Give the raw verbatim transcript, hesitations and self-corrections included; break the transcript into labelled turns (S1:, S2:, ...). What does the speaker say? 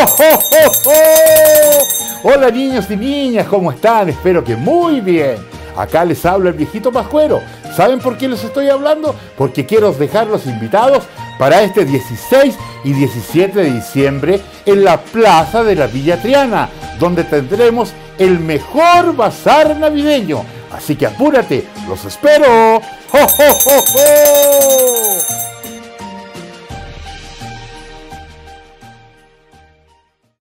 S1: ¡Oh, oh, oh! Hola niños y niñas, ¿cómo están? Espero que muy bien. Acá les habla el viejito Pascuero. ¿Saben por qué les estoy hablando? Porque quiero dejarlos invitados para este dieciséis y diecisiete de diciembre en la Plaza de la Villa Triana, donde tendremos el mejor bazar navideño. Así que apúrate, los espero. ¡Oh, oh, oh, oh!